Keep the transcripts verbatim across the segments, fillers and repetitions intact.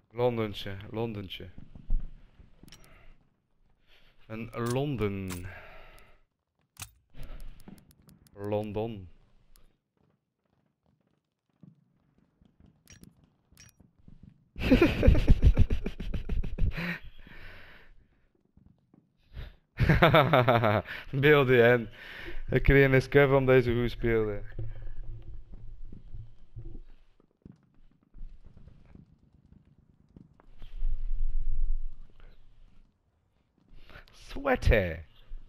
Londentje, Londentje. Een Londen. London. Beelden en ik kreeg een scuff omdat hij zo goed speelde. Sweater.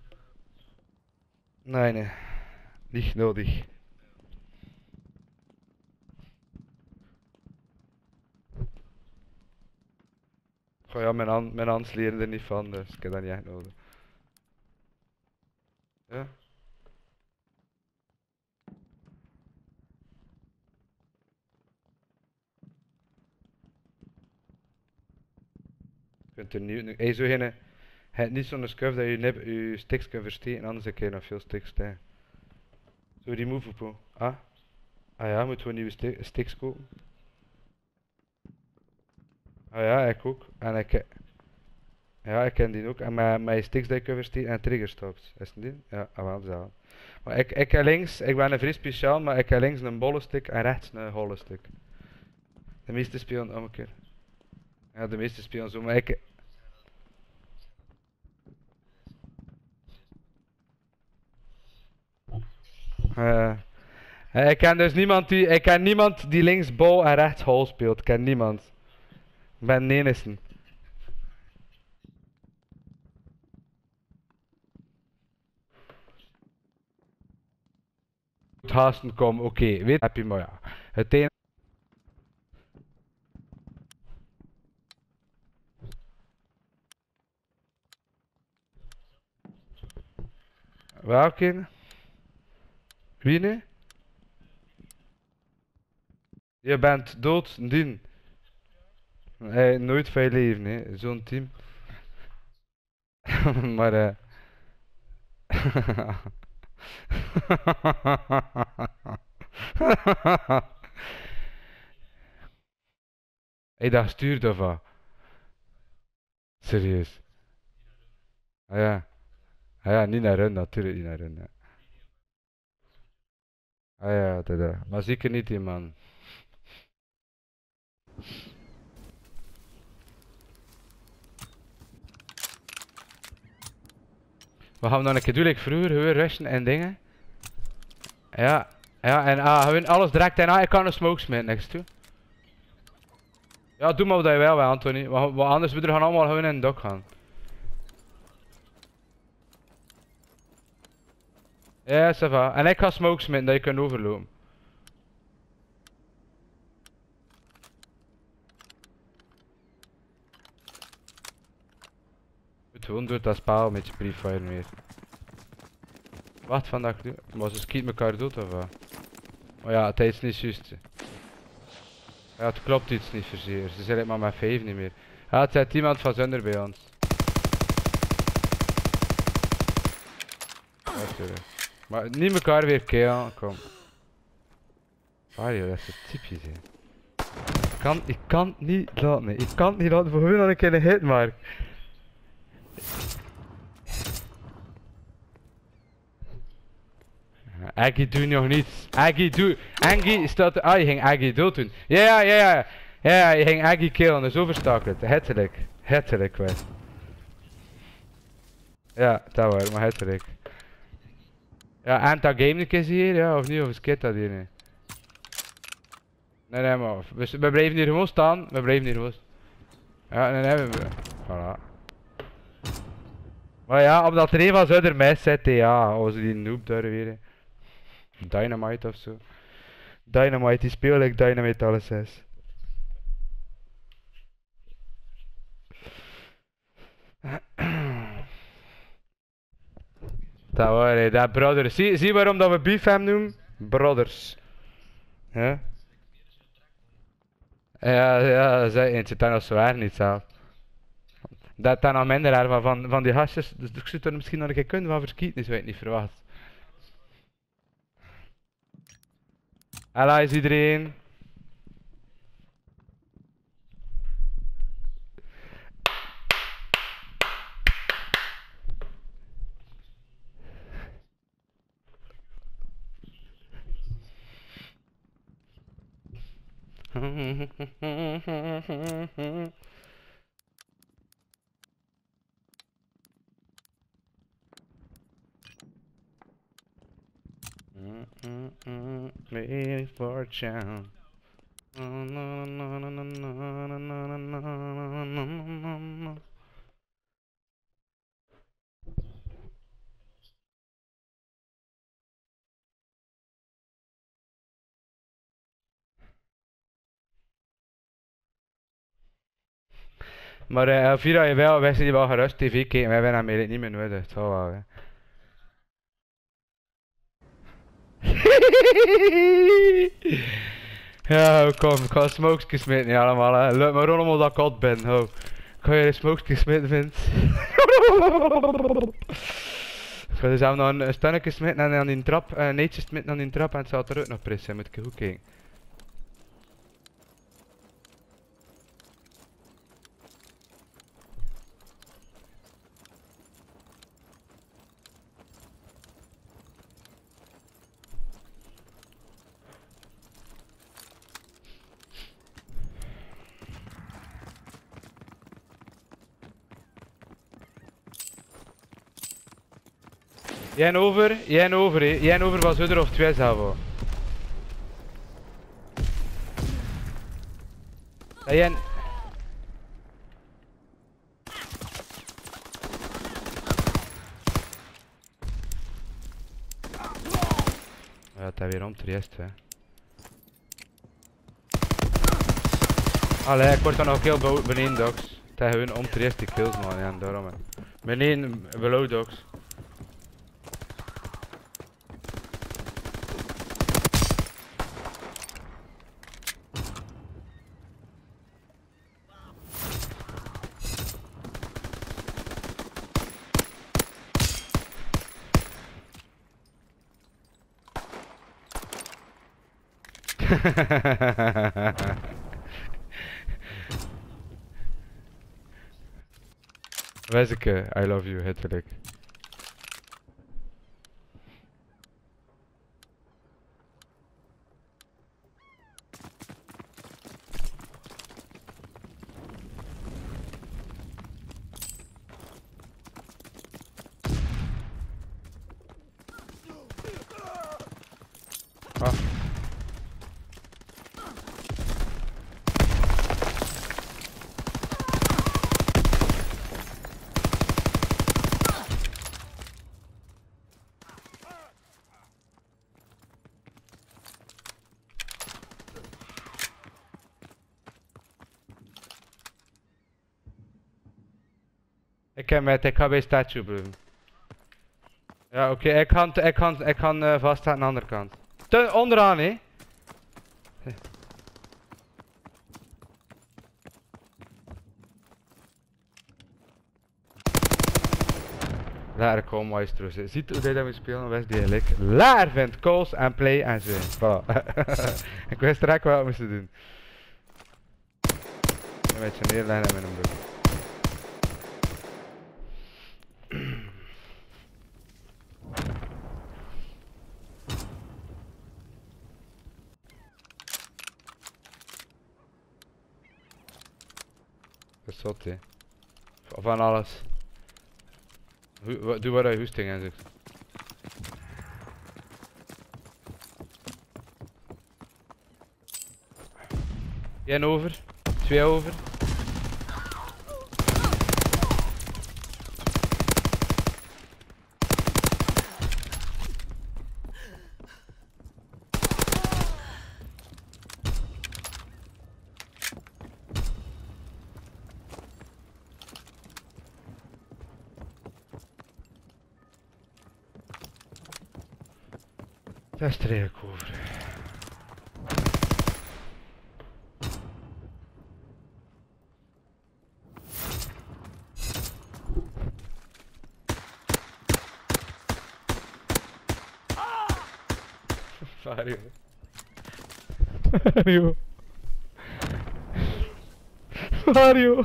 Nee, nee. Niet nodig. Goh ja, mijn, hand, mijn hand leren er niet van, dus ik heb dat niet echt nodig. Ja? Je kunt er niet... nu- Hey, zo geen... Je hebt niet zo'n scuff dat je nip, je sticks kunt versteken, anders heb je nog veel sticks tegen. Zo, remove po. Ah? Ah ja, moeten we nieuwe sti sticks kopen? Ah ja, ik ook. En ik... Ja, ik ken die ook. En met, met je sticks dat je kunt versteken en triggerstops. Is het die? Ja, ah, wel zo. Maar ik, ik heb links, ik ben een vrij speciaal, maar ik heb links een bolle stick en rechts een holle stick. De meeste spelen omgekeerd. Ja, de meeste spelen zo, maar ik... Uh, ik ken dus niemand die, ik ken niemand die links bol en rechts hol speelt. Ik ken niemand. Ik ben de enigste. Het haasten kom, oké, okay. Weet heb je maar ja. Het een... Welke? Wie nu? Je bent dood, dien. Hey, nooit van je leven, hè. Zo'n team. maar eh... Hey, dat stuurt of wat? Serieus. Ah ja. Ah ja, niet naar hun, natuurlijk niet naar hun. Ja. Ah ja, dat, dat. Maar zeker niet die man. We gaan dan een keer doen, like vroeger, gewoon rushen en dingen. Ja, ja, en ah, gewoon alles direct en ah, ik kan een smoke smitten, niks toe. Ja, doe maar wat je wel, Anthony. Want anders we er gaan allemaal gewoon in het dok gaan. Ja, ça va. En ik ga smoke smitten, dat je kunt overlopen. Goed, gewoon doet dat spel met je pre-fire meer. Wat vandaag doen? Maar ze schieten elkaar dood of wat? Maar ja, het is niet juist. Ja, het klopt iets niet zozeer. Ze zijn het maar met vijf niet meer. Ja, het zit iemand van zonder bij ons. Natuurlijk. Maar niet elkaar weer killen, kom. Ah joh, dat is zo typisch hè. Ik kan, ik kan niet laten, nee. Ik kan niet laten voor hun dan een keer een hit maar. Aggie doet nog niets. Aggie doet. Aggie staat. Ah, je ging Aggie dood doen. Ja, ja, ja, ja. Ja, je ging Aggie killen, dus overstakeld. Hettelijk. Hettelijk, wij. Ja, dat waar, maar hettelijk. Ja, en dat game een keer hier, ja, of niet? Of skit dat hier, nee. Nee, nee, maar. We, we blijven hier gewoon staan. We blijven hier gewoon. Ja, nee, nee, we. Voilà. Maar ja, omdat er een van ze er mij zit, ja. Als die noob daar weer. Dynamite of zo. Dynamite, die speelt like Dynamite alles is. Dat waar, dat brothers. Zie, zie waarom dat we beef hem noemen? Brothers. Ja? Ja, ja, zei eentje, dat is zwaar niet zelf. Dat dan nog minder ervan van, van die hasjes, dus ik zou er misschien nog een keer kunnen van verschieten, is wat ik niet verwacht. Hallo is iedereen. Waiting for a chance. Maar uh, Vira je wel, wij zijn wel gerust tv kijken, wij hebben hem eigenlijk niet meer nodig, het zal wel, hè. Ja, kom, ik ga smokesjes smeten, niet allemaal, hè. Lukt me allemaal dat ik koud ben, ho. Ik ga je de smokesjes smeten, Vince. Ik ga dus nog een, een stannetje smeten en aan die trap, een neetje smeten aan die trap en het zal er ook nog pressen, moet ik goed kijken. Jij over, jij over, hè. Jij over was er of twee zelf. Ja, jij... Ja, het is weer om triest, hè. Allee, ik word dan nog heel beneden, dogs. Het is gewoon om triest die kills, man. Ja, daarom, hè. Beneden, below, dogs. Wezeke, I love you, letterlijk. Ah. Ik heb met, ik ga bij statue blijven. Ja, oké, okay, ik kan, ik kan, ik kan uh, vaststaan aan de andere kant. Ten, onderaan, hè? Later komen maestros. Ziet hoe hij dat moet spelen, wist die eigenlijk. Later vindt calls en play en zo. Voilà. Ik wist direct wat we moesten doen. Een beetje neerleggen met een broek. Dat is zot, hè. Van alles. Ho doe wat hij hoesting en zegt. Eén over, twee over. Dat is er eigenlijk over. Mario. Mario. Mario.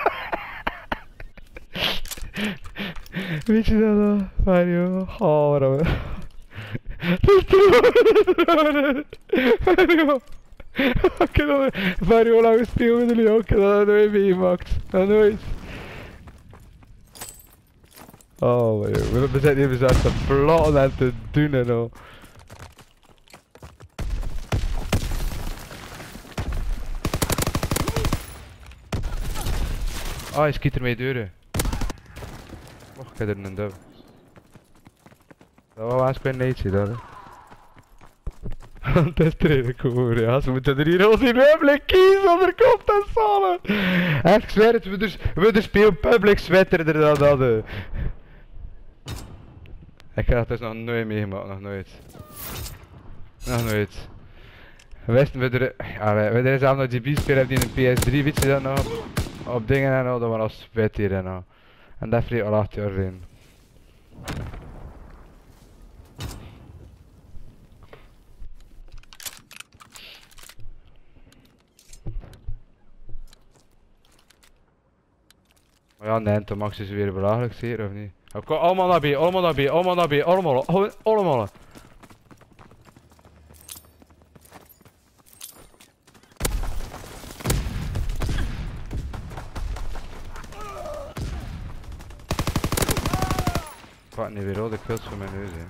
Weet je dat dan? Mario. Oh, waarom? Mario. Ik heb nog Variola gespeeld met jullie ook. Ik heb dat nog nooit meegemaakt. Nog nooit. Oh, maar joh. We zijn even zo te plannen en te doen en al. Oh, hij schiet ermee deuren. Och, ik heb er een dub. Dat was geen neetje, dat hè. Dat is redelijk hoor, ja. Ze moeten er hier al in public kiezen, onder komt en zalen. Echt, ik zweer het, we dus, we dus spelen public zwetterder dan dat. Uh. Ik heb dat dus nog nooit meegemaakt, nog nooit. Nog nooit. Wisten we er, ja, we, we er zelf nog G B spelen die in een P S drie, weet je dat nog? Op, op dingen en al, dat was al zwet hier en al. En dat vreet al acht jaar in. Maar ja, nee, toen mag ze ze weer belachelijk zeker, of niet? Kom allemaal naar B, allemaal naar B, allemaal naar B, allemaal, allemaal. Pak niet weer rode kills voor mijn neus, hè.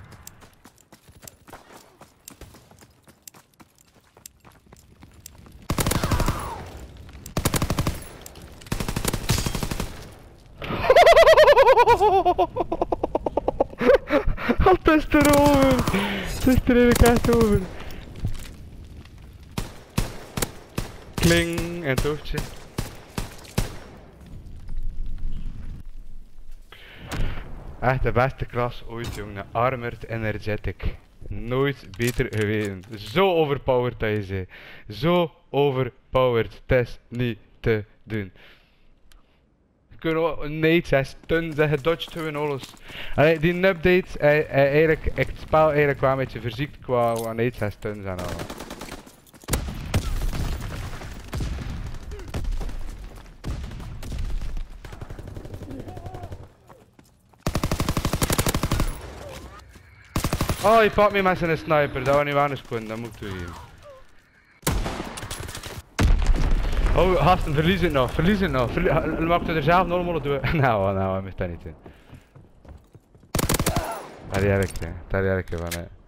Het is erover! Het is er eigenlijk echt over. Kling en het hoofdje. Echt de beste klas ooit, jongen. Armored Energetic. Nooit beter geweten. Zo overpowered dat je zei. Zo overpowered. Het is niet te doen. Je kunt ook nades, hij stuns, hij dodgt gewoon alles. Allee, die update, hij, hij eigenlijk, ik het spel eigenlijk wel een beetje verziekt qua nades, hij stuns en alles. Oh, je pakt me met zijn sniper, dat was niet anders kunnen, dat moet ik toegeven. Oh, gasten, verlies het nog, verlies het nog. Verlie Mag je er zelf normaal doen? Nou, nou, hij mag dat niet doen. Daar jerk je, daar jerk je van, hè.